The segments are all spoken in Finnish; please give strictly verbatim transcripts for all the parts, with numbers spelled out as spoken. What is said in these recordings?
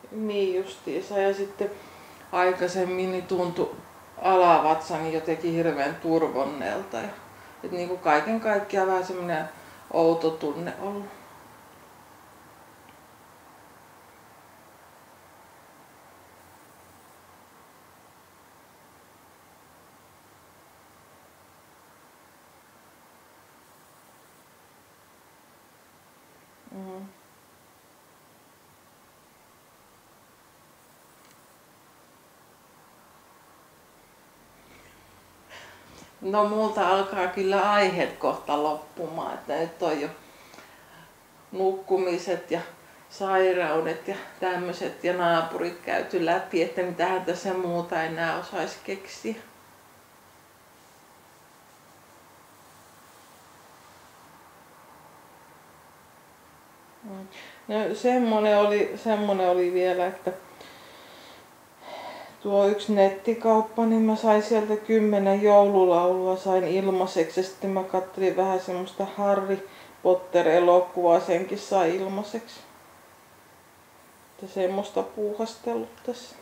Niin justiinsa. Ja sitten aikaisemmin niin tuntui alavatsani jotenkin hirveän turvonneelta. Ja, et niin kuin kaiken kaikkiaan vähän semmoinen outo tunne ollut. Mm. No multa alkaa kyllä aiheet kohta loppumaan, että nyt on jo nukkumiset ja sairaudet ja tämmöiset ja naapurit käyty läpi, että mitähän tässä muuta enää osaisi keksiä. No semmonen oli, semmonen oli vielä, että tuo yksi nettikauppa, niin mä sain sieltä kymmenen joululaulua sain ilmaiseksi ja sitten mä katselin vähän semmoista Harry Potter-elokuvaa, senkin sai ilmaiseksi. Että semmoista puuhastellut tässä.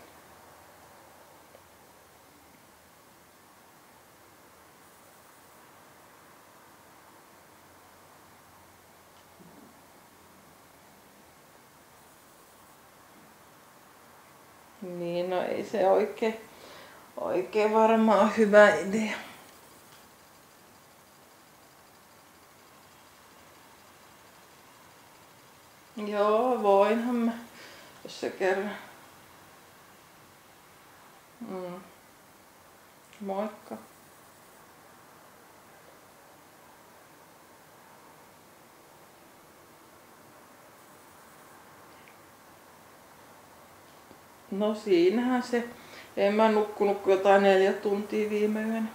Niin, no ei se oikein, oikein varmaan hyvä idea. Joo, voinhan mä, jos se kerran. Mm. Moikka. No siinähän se. En mä nukkunut kuin jotain neljä tuntia viime yönä.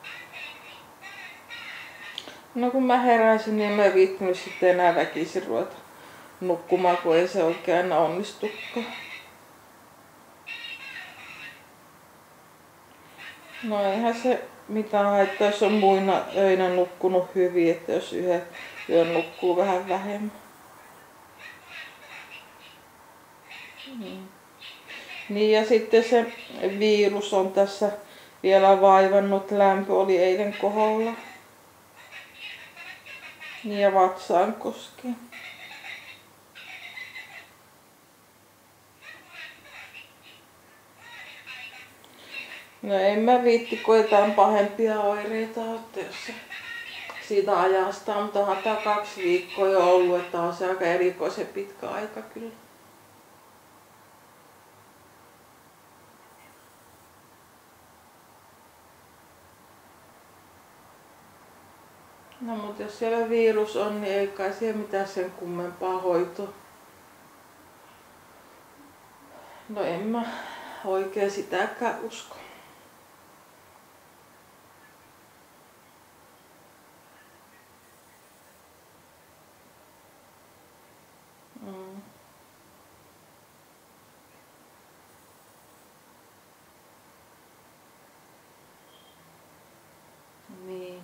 No kun mä heräsin, niin mä en viittinyt sitten enää väkisin ruveta nukkumaan, kun ei se oikein aina onnistukaan. No eihän se mitään haittaa, jos on muina öinä nukkunut hyvin, että jos yhden yön nukkuu vähän vähemmän. Mm. Niin ja sitten se virus on tässä vielä vaivannut, lämpö oli eilen koholla. Niin ja vatsaan koskee. No en mä viitti, kun jotain pahempia oireita ole, jos se siitä ajasta, mutta onhan tää kaksi viikkoa jo ollut, että on se aika erikoisen pitkä aika kyllä. No mutta jos siellä virus on, niin ei kai siellä mitään sen kummempaa hoitoa. No en mä oikein sitäkään usko. Mm. Niin.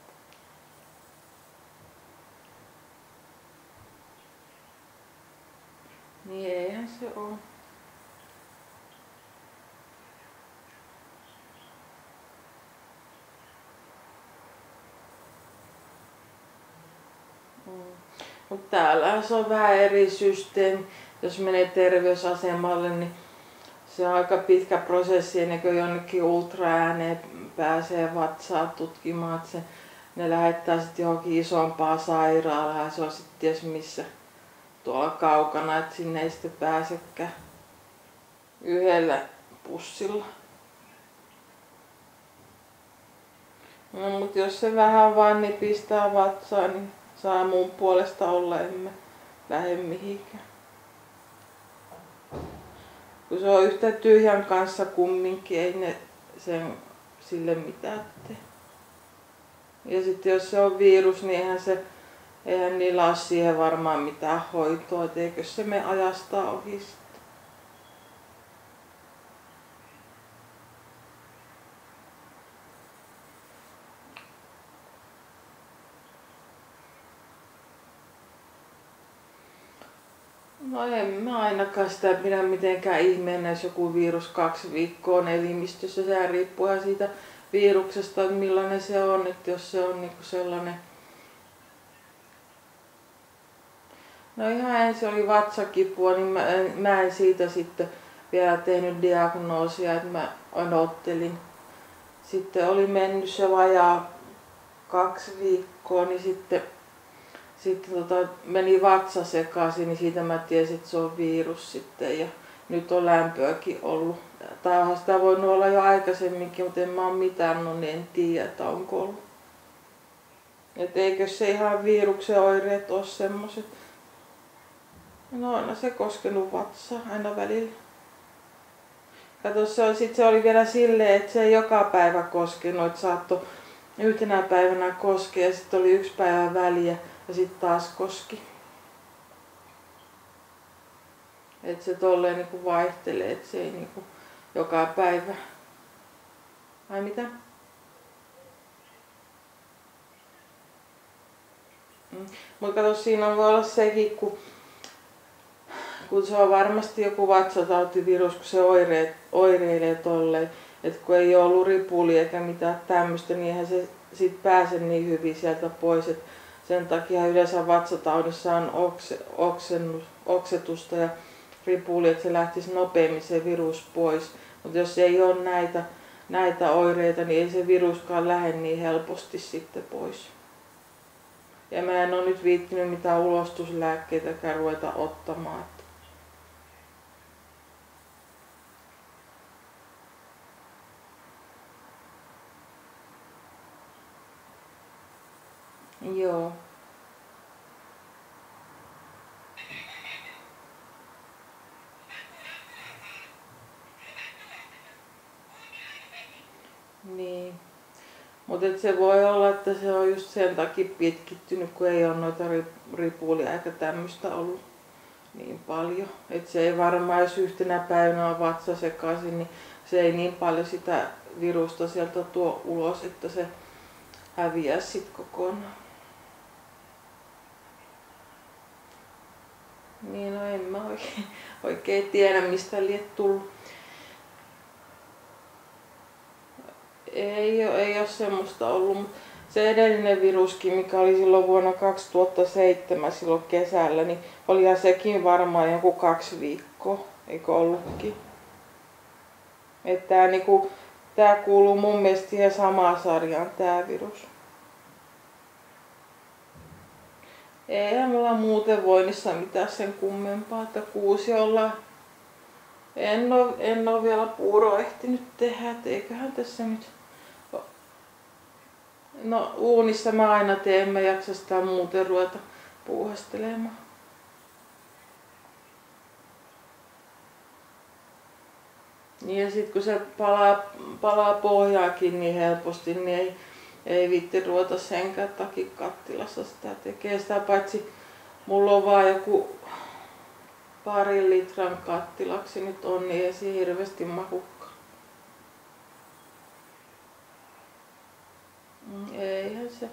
Niin eihän se oo. Mm. Mut täällähän se on vähän eri systeemi. Jos menee terveysasemalle, niin se on aika pitkä prosessi ennen kuin jonnekin ultraääneen pääsee vatsaa tutkimaan. Että se, ne lähettää sitten johonkin isompaan sairaalaan. Se on sitten ties missä tuolla kaukana, että sinne ei sitten pääsekään yhdellä pussilla. No mut jos se vähän vaan nipistää vatsaa, niin saa mun puolesta olla, en mä lähde mihinkään. Kun se on yhtä tyhjän kanssa kumminkin, ei ne sen sille mitään tee. Ja sitten jos se on virus, niin eihän, se, eihän niillä ole siihen varmaan mitään hoitoa, et eikö se me ajastaa ohi sitten. No en mä ainakaan sitä pidä mitenkään ihmeenä, jos joku virus kaksi viikkoa on elimistössä. Sehän riippuu ihan siitä viruksesta, että millainen se on. Että jos se on niinku sellainen... No ihan ensin oli vatsakipua, niin mä en, mä en siitä sitten vielä tehnyt diagnoosia, että mä odottelin. Sitten oli mennyt se vajaa kaksi viikkoa, niin sitten, sitten tota, meni vatsa sekaisin, niin siitä mä tiesin, että se on virus sitten. Ja nyt on lämpöäkin ollut. Tai onhan sitä voinut olla jo aikaisemminkin, mutta en mä ole mitään, no niin en tiedä, että onko ollut. Et eikö se ihan viruksen oireet ole semmoset? No on se koskenut vatsaa aina välillä. Kato, se oli, sit se oli vielä silleen, että se ei joka päivä koskenut, että saattoi yhtenä päivänä koskea ja sitten oli yksi päivä väliä ja sitten taas koski. Että se tolleen niinku vaihtelee, että se ei niinku joka päivä. Ai mitä? Mm. Mutta kato, siinä voi olla sekin, kun kun se on varmasti joku vatsatautivirus, kun se oireet, oireilee tolleen, että kun ei ole ollut ripuli eikä mitään tämmöistä, niin eihän se sit pääse niin hyvin sieltä pois. Et sen takia yleensä vatsataudissa on okse, oksennus, oksetusta ja ripuli, että se lähtisi nopeammin se virus pois. Mutta jos ei ole näitä, näitä oireita, niin ei se viruskaan lähde niin helposti sitten pois. Ja mä en ole nyt viittinyt mitään ulostuslääkkeitäkään ruveta ottamaan. Joo. Niin. Mutta se voi olla, että se on just sen takia pitkittynyt, kun ei ole noita ripulia eikä tämmöistä ollut niin paljon. Että se ei varmaan, jos yhtenä päivänä on vatsa sekaisin, niin se ei niin paljon sitä virusta sieltä tuo ulos, että se häviää sitten kokonaan. Niin, no en mä oikein, oikein tiedä, mistä liet tullut. Ei, ei ole semmoista ollut, mutta se edellinen viruskin, mikä oli silloin vuonna kaksituhattaseitsemän silloin kesällä, niin olihan sekin varmaan joku kaksi viikkoa, eikö ollutkin? Että tää, niinku, tää kuuluu mun mielestä siihen samaan sarjaan, tää virus. Eihän mulla muuten voinnissa mitään sen kummempaa, että kuusi ollaan. En oo, en oo vielä puuroa ehtinyt tehdä, et eiköhän tässä nyt... No uunissa mä aina teen, mä jaksa sitä muuten ruveta puuhastelemaan. Niin ja sit kun se palaa, palaa pohjaakin niin helposti, niin ei, ei viitti ruveta senkään takia kattilassa sitä tekee. Sitä paitsi mulla on vaan joku parin litran kattilaksi nyt on, niin ei se hirveästi mahukka. Eihän se.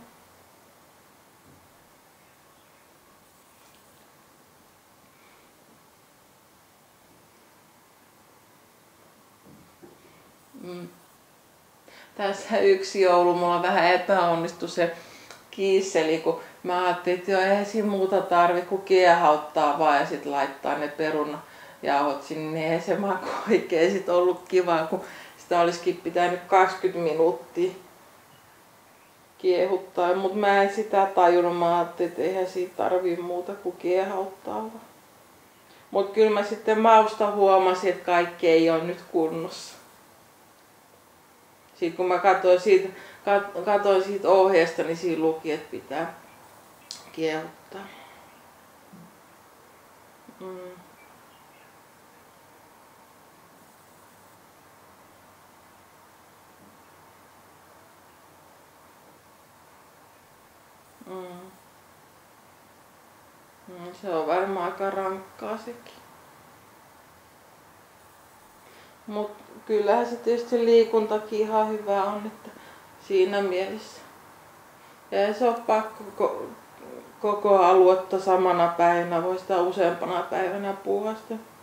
Mm. Tässä yksi joulu mulla vähän epäonnistui se kiisseli, kun mä ajattelin, että joo, eihän siinä muuta tarvi kuin kiehauttaa vaan ja sitten laittaa ne perunajauhot sinne, niin eihän se maku oikein sit ollut kivaa, kun sitä olisikin pitänyt kaksikymmentä minuuttia kiehuttaa, mutta mä en sitä tajunnut, mä ajattelin, että eihän siitä tarvii muuta kuin kiehauttaa vaan. Mutta kyllä mä sitten mausta huomasin, että kaikki ei ole nyt kunnossa. Sitten kun mä katsoin siitä, katsoin siitä ohjeesta, niin siinä luki, että pitää kiehuttaa. Mm. Mm. Mm, se on varmaan aika rankkaa sekin. Mut kyllähän se tietysti liikuntakin ihan hyvä on, että siinä mielessä. Ja se on pakko koko aluetta samana päivänä, voi sitä useampana päivänä puuhasta.